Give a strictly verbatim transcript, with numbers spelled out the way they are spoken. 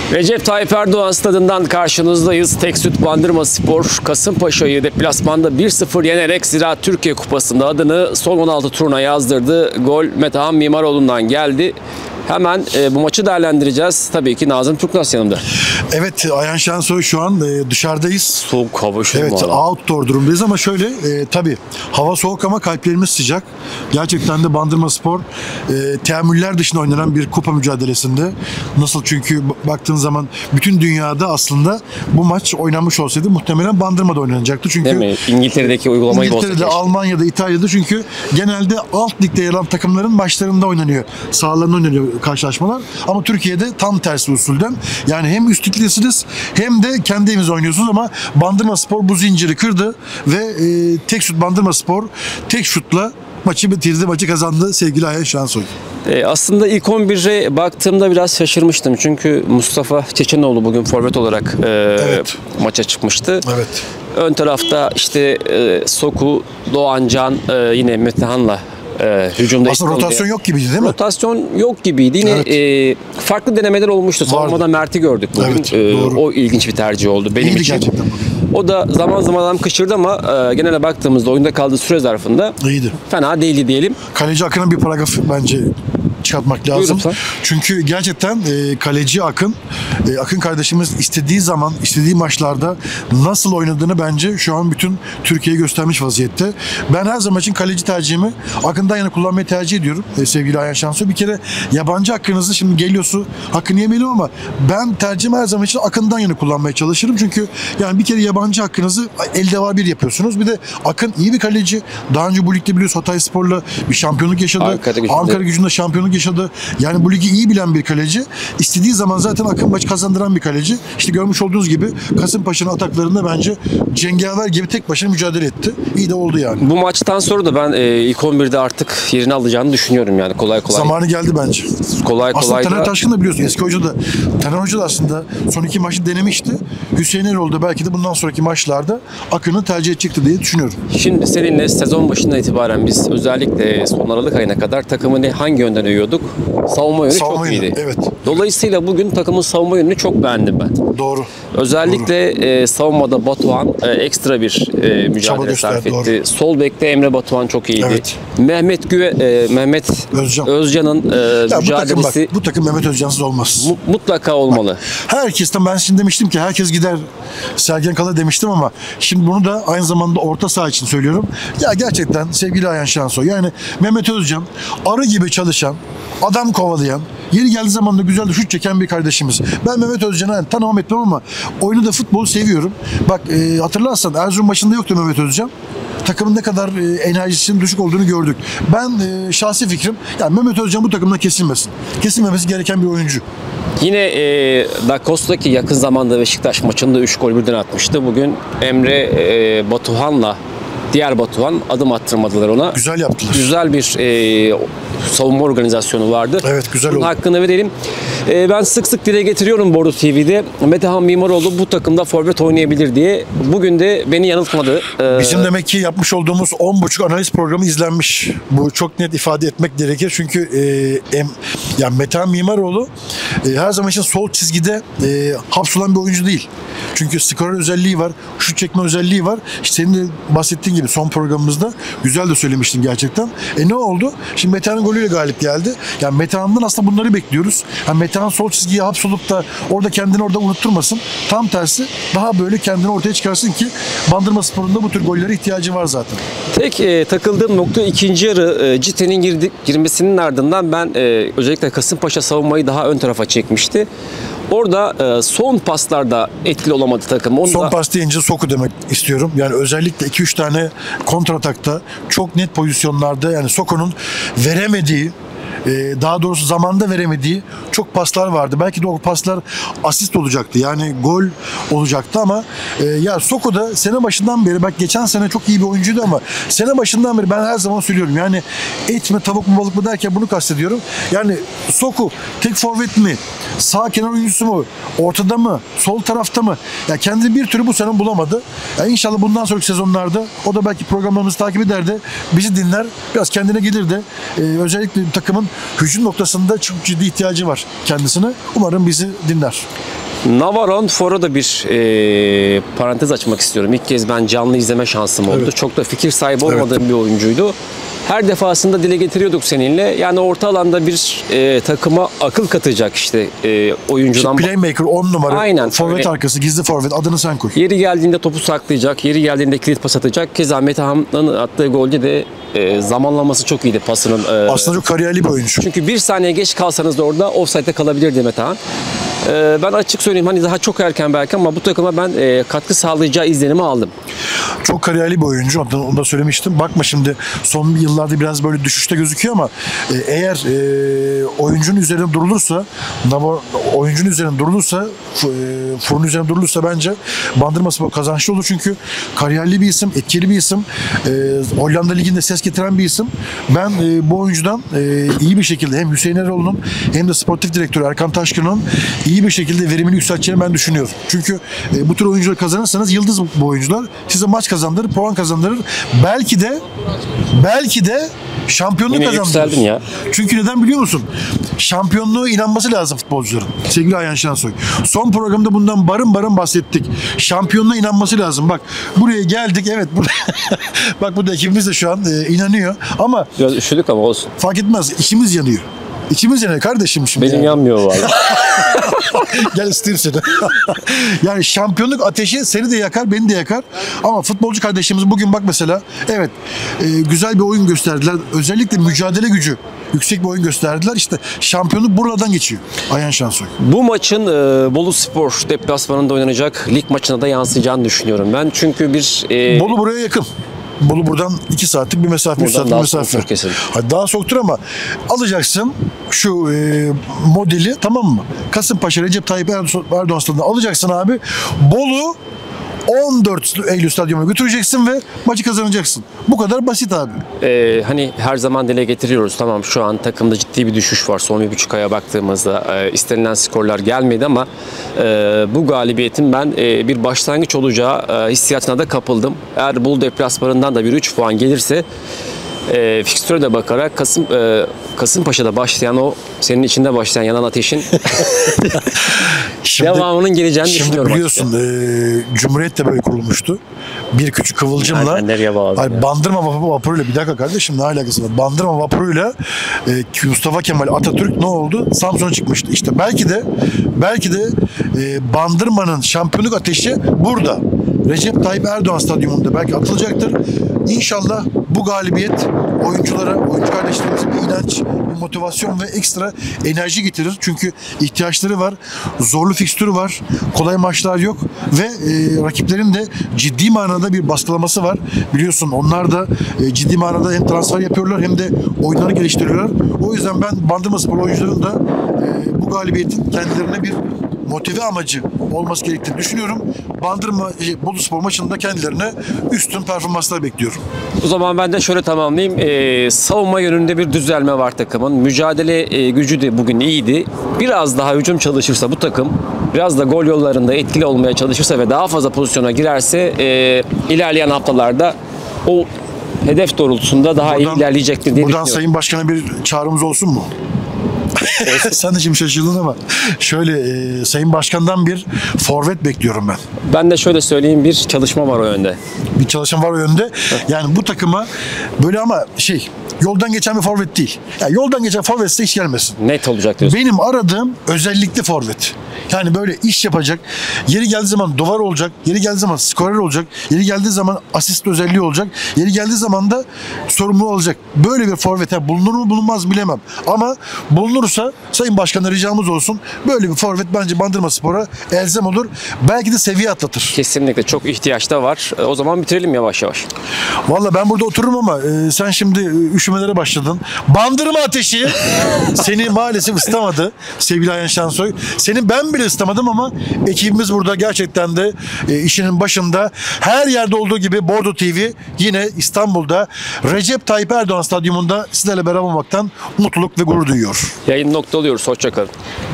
Recep Tayyip Erdoğan stadından karşınızdayız. Tek Süt Bandırmaspor Kasımpaşa'yı deplasmanda bir sıfır yenerek Ziraat Türkiye Kupası'nda adını son on altı turuna yazdırdı. Gol Metehan Mimaroğlu'ndan geldi. Hemen e, bu maçı değerlendireceğiz. Tabii ki Nazım Türknas yanımda. Evet, Ayhan Şensoy şu an e, dışarıdayız. Soğuk hava şu Evet, outdoor durumdayız ama şöyle e, tabii hava soğuk ama kalplerimiz sıcak. Gerçekten de Bandırmaspor e, teamüller dışında oynanan bir kupa mücadelesinde. Nasıl, çünkü baktığın zaman bütün dünyada aslında bu maç oynanmış olsaydı muhtemelen Bandırma'da oynanacaktı. Çünkü değil mi? İngiltere'deki uygulamayı bozdu. İngiltere'de, Almanya'da, İtalya'da, çünkü genelde alt ligde yer alan takımların maçlarında oynanıyor. Sahalarında oynanıyor karşılaşmalar. Ama Türkiye'de tam tersi usulden. Yani hem üst ligdesiniz hem de kendi evinizde oynuyorsunuz ama Bandırmaspor bu zinciri kırdı ve e, tek şut Bandırmaspor tek şutla maçı bitirdi, maçı kazandı sevgili Ayhan Şensoy. E, aslında ilk on bire baktığımda biraz şaşırmıştım. Çünkü Mustafa Çeçenoğlu bugün forvet olarak e, Evet. maça çıkmıştı. Evet. Ön tarafta işte e, Soku, Doğancan e, yine Metehan'la e, hücumda. Aslında rotasyon yok gibiydi değil mi? Rotasyon yok gibiydi. Yine Evet. e, farklı denemeler olmuştu. Savunmada Mert'i gördük bugün. Evet, e, doğru. o ilginç bir tercih oldu benim İyiydi için. gerçekten bugün. O da zaman zaman adam kaçırdı ama e, genele baktığımızda oyunda kaldığı süre zarfında İyiydi. fena değildi diyelim. Kaleci Akın'ın bir paragraf bence çıkartmak lazım. Buyurun. Çünkü gerçekten e, kaleci Akın, e, Akın kardeşimiz istediği zaman, istediği maçlarda nasıl oynadığını bence şu an bütün Türkiye'ye göstermiş vaziyette. Ben her zaman için kaleci tercihimi Akın'dan yana kullanmayı tercih ediyorum e, sevgili Ayhan Şensoy. Bir kere yabancı hakkınızı, şimdi geliyorsu hakkını yemeyelim ama ben tercihimi her zaman için Akın'dan yana kullanmaya çalışırım. Çünkü yani bir kere yabancı hakkınızı elde var bir yapıyorsunuz. Bir de Akın iyi bir kaleci. Daha önce bu ligde biliyorsun Hatayspor'la bir şampiyonluk yaşadı. Ankara Gücü'nde. Ankara Gücü'nde şampiyonluk yaşadı. Yani bu ligi iyi bilen bir kaleci. İstediği zaman zaten Akın maç kazandıran bir kaleci. İşte görmüş olduğunuz gibi Kasımpaşa'nın ataklarında bence cengaver gibi tek başına mücadele etti. İyi de oldu yani. Bu maçtan sonra da ben e, ilk on birde artık yerini alacağını düşünüyorum yani kolay kolay. Zamanı geldi bence. Kolay Aslında kolay Taner da... Taşkın da biliyorsun eski hoca da. Taner Hoca da aslında son iki maçı denemişti. Hüseyin Erol da belki de bundan sonraki maçlarda Akın'ı tercih edecekti diye düşünüyorum. Şimdi seninle sezon başından itibaren biz özellikle son Aralık ayına kadar takımı ne, hangi yönden övüyorduk? Savunma yönü Savunma çok yönü, iyiydi. evet. Dolayısıyla bugün takımın savunma yönünü çok beğendim ben. Doğru. Özellikle e, savunmada Batuhan e, ekstra bir e, mücadele gösterdi, sarf etti. doğru. Sol bekte Emre Batuhan çok iyiydi. Evet. Mehmet Güve, e, Mehmet Özcan. Özcan'ın e, Ya bu takım, mücadelesi bak, bu takım Mehmet Özcansız olmaz. mu- mutlaka olmalı. Herkesten, ben şimdi demiştim ki herkes gider Sergen Kala demiştim ama şimdi bunu da aynı zamanda orta saha için söylüyorum. Ya gerçekten sevgili Ayhan Şensoy, yani Mehmet Özcan arı gibi çalışan, adam kovalayan, yeri geldiği zaman da güzel de şut çeken bir kardeşimiz. Ben Mehmet Özcan'ı yani tanımam etmem ama oyunu da futbolu seviyorum. Bak e, hatırlarsan Erzurum başında yoktu Mehmet Özcan. Takımın ne kadar e, enerjisinin düşük olduğunu gördük. Ben e, şahsi fikrim, yani Mehmet Özcan bu takımda kesilmesin. Kesilmemesi gereken bir oyuncu. Yine e, Da Costa'ki yakın zamanda Beşiktaş maçında üç gol birden atmıştı. Bugün Emre e, Batuhan'la diğer Batuhan adım attırmadılar ona. Güzel yaptılar. Güzel bir e, savunma organizasyonu vardı. Evet, güzel Bunun oldu. hakkını verelim. E, ben sık sık dile getiriyorum Bordo T V'de. Metehan Mimaroğlu bu takımda forvet oynayabilir diye. Bugün de beni yanıltmadı. E, Bizim demek ki yapmış olduğumuz on buçuk analiz programı izlenmiş. Bu çok net ifade etmek gerekir. Çünkü e, em, yani Metehan Mimaroğlu e, her zaman için sol çizgide e, hapsolan bir oyuncu değil. Çünkü skorer özelliği var, şut çekme özelliği var. İşte senin de bahsettiğin gibi son programımızda güzel de söylemiştin gerçekten. E ne oldu? Şimdi Metehan'ın golüyle galip geldi. Yani Metehan'dan aslında bunları bekliyoruz. Yani Metehan sol çizgiye hapsolup da orada kendini orada unutturmasın. Tam tersi daha böyle kendini ortaya çıkarsın ki Bandırmaspor'un da bu tür gollere ihtiyacı var zaten. Tek e, takıldığım nokta ikinci yarı e, Cite'nin girdi, girmesinin ardından ben e, özellikle Kasımpaşa savunmayı daha ön tarafa çekmişti. Orada e, son paslarda etkili olamadı takım. Onu Son da... pas deyince Soku demek istiyorum. Yani özellikle iki üç tane kontratakta çok net pozisyonlarda, yani Soku'nun veremediği, daha doğrusu zamanda veremediği çok paslar vardı. Belki de o paslar asist olacaktı. Yani gol olacaktı ama e, ya Soku da sene başından beri, bak geçen sene çok iyi bir oyuncuydu ama sene başından beri ben her zaman söylüyorum. Yani et mi tavuk mu balık mı derken bunu kastediyorum. Yani Soku tek forvet mi? Sağ kenar oyuncusu mu? Ortada mı? Sol tarafta mı? Ya kendi bir türlü bu sene bulamadı. Ya inşallah bundan sonraki sezonlarda o da belki programlarımızı takip eder de bizi dinler. Biraz kendine gelir de e, özellikle takımın hücum noktasında çok ciddi ihtiyacı var kendisine. Umarım bizi dinler. Navarone Foro da bir e, parantez açmak istiyorum. İlk kez ben canlı izleme şansım oldu. Evet. Çok da fikir sahibi olmadığım Evet. bir oyuncuydu. Her defasında dile getiriyorduk seninle. Yani orta alanda bir e, takıma akıl katacak işte e, oyuncudan. İşte playmaker on numara. Aynen. Forvet Öyle. arkası, gizli forvet, adını sen koy. Yeri geldiğinde topu saklayacak, yeri geldiğinde kilit pas atacak. Keza Metehan'ın attığı golde de e, zamanlaması çok iyiydi pasının. E, Aslında çok kariyerli bir oyuncu. Çünkü bir saniye geç kalsanız da orada offside'de kalabilirdi Metehan. E, ben açık söyleyeyim hani daha çok erken belki ama bu takıma ben e, katkı sağlayacağı izlenimi aldım. Çok kariyerli bir oyuncu. Onu da, onu da söylemiştim. Bakma şimdi son yıllarda biraz böyle düşüşte gözüküyor ama e, eğer e, oyuncunun üzerine durulursa, Navo, oyuncunun üzerine durulursa, f- e, Furun üzerine durulursa bence Bandırmaspor kazançlı olur çünkü kariyerli bir isim, etkili bir isim. E, Hollanda Ligi'nde ses getiren bir isim. Ben e, bu oyuncudan e, iyi bir şekilde hem Hüseyin Eroğlu'nun hem de sportif direktörü Erkan Taşkın'ın iyi bir şekilde verimini yükselteceğini ben düşünüyorum. Çünkü e, bu tür oyuncuları kazanırsanız yıldız bu oyuncular. Size maç kazandırır, puan kazandırır. Belki de belki de şampiyonluk Yine kazandırır. yükseldin ya. Çünkü neden biliyor musun? Şampiyonluğa inanması lazım futbolcuların. Sevgili Ayhan Şansoy. Son programda bundan barın barın bahsettik. Şampiyonluğa inanması lazım. Bak buraya geldik. Evet. Burada bak burada ekibimiz de şu an e, inanıyor. Ama Biraz üşüdük ama olsun. fark etmez. İçimiz yanıyor. İçimiz yanıyor kardeşim şimdi. Benim yani. yanmıyor vallahi. Gel ısıtayım seni. Yani şampiyonluk ateşi seni de yakar, beni de yakar. Ama futbolcu kardeşimiz bugün bak mesela evet e, güzel bir oyun gösterdiler. Özellikle mücadele gücü yüksek bir oyun gösterdiler. İşte şampiyonluk buradan geçiyor. Ayhan Şansoy. Bu maçın e, Bolu Spor deplasmanında oynanacak lig maçına da yansıyacağını düşünüyorum ben. Çünkü bir e, Bolu buraya yakın. Bolu buradan iki saatlik bir mesafe, üç Buradan saatlik daha bir mesafe. soğuktur kesin. Hadi daha soğuktur ama alacaksın şu e, modeli, tamam mı? Kasımpaşa Recep Tayyip Erdoğan Erdoğan stadında alacaksın abi. Bolu on dört Eylül stadyumuna götüreceksin ve maçı kazanacaksın. Bu kadar basit abi. e, hani her zaman dile getiriyoruz. Tamam şu an takımda ciddi bir düşüş var. Son bir buçuk aya baktığımızda e, istenilen skorlar gelmedi ama e, bu galibiyetin ben e, bir başlangıç olacağı e, hissiyatına da kapıldım. Eğer Bolu deplasmanından da bir üç puan gelirse e, fikstüre de bakarak Kasım e, Kasımpaşa'da başlayan o senin içinde başlayan yanan ateşin Şimdi, devamının geleceğini şimdi düşünüyorum. biliyorsun e, Cumhuriyet de böyle kurulmuştu. Bir küçük kıvılcımla. Nereden nereye bağladın Hayır, ya? Bandırma vapuru- vapuruyla bir dakika kardeşim ne alakası var? Bandırma vapuruyla e, Mustafa Kemal Atatürk ne oldu? Samsun'a çıkmıştı. İşte belki de belki de e, Bandırma'nın şampiyonluk ateşi burada. Recep Tayyip Erdoğan stadyumunda belki atılacaktır. İnşallah bu galibiyet oyunculara, oyuncu kardeşlerimize bir inanç, bir motivasyon ve ekstra enerji getirir. Çünkü ihtiyaçları var. Zorlu fikstürü var. Kolay maçlar yok. Ve e, rakiplerin de ciddi manada bir baskılaması var. Biliyorsun onlar da e, ciddi manada hem transfer yapıyorlar hem de oyunları geliştiriyorlar. O yüzden ben Bandırmaspor oyuncuların da e, bu galibiyetin kendilerine bir motive amacı olması gerektiğini düşünüyorum. Bandırma şey, Bolu Spor maçında kendilerine üstün performanslar bekliyorum. O zaman ben de şöyle tamamlayayım. Ee, savunma yönünde bir düzelme var takımın. Mücadele e, gücü de bugün iyiydi. Biraz daha hücum çalışırsa bu takım, biraz da gol yollarında etkili olmaya çalışırsa ve daha fazla pozisyona girerse e, ilerleyen haftalarda o hedef doğrultusunda daha iyi ilerleyecektir diye Buradan düşünüyorum. Sayın Başkan'a bir çağrımız olsun mu? Sen de şimdi şaşırdın ama şöyle e, Sayın Başkan'dan bir forvet bekliyorum ben. Ben de şöyle söyleyeyim, bir çalışma var o yönde. Bir çalışan var o yönde. Yani bu takıma böyle ama şey yoldan geçen bir forvet değil. Yani yoldan geçen forvetse hiç gelmesin. Net olacak diyorsun. Benim aradığım özellikli forvet. Yani böyle iş yapacak. Yeri geldiği zaman duvar olacak. Yeri geldiği zaman skorer olacak. Yeri geldiği zaman asist özelliği olacak. Yeri geldiği zaman da sorumlu olacak. Böyle bir forvet. Yani bulunur mu bulunmaz bilemem. Ama bulunursa Sayın Başkan'a ricamız olsun. Böyle bir forvet bence Bandırmaspor'a elzem olur. Belki de seviye atlatır. Kesinlikle çok ihtiyaç da var. E, O zaman bitirelim yavaş yavaş. Valla ben burada otururum ama e, sen şimdi e, üşümelere başladın. Bandırma ateşi seni maalesef ıslamadı sevgili Ayhan Şansoy. Seni ben bile ıslamadım ama ekibimiz burada gerçekten de e, işinin başında. Her yerde olduğu gibi Bordo T V yine İstanbul'da Recep Tayyip Erdoğan Stadyumunda sizlerle beraber olmaktan mutluluk ve gurur duyuyor. Yayın noktalıyoruz. Hoşça kalın.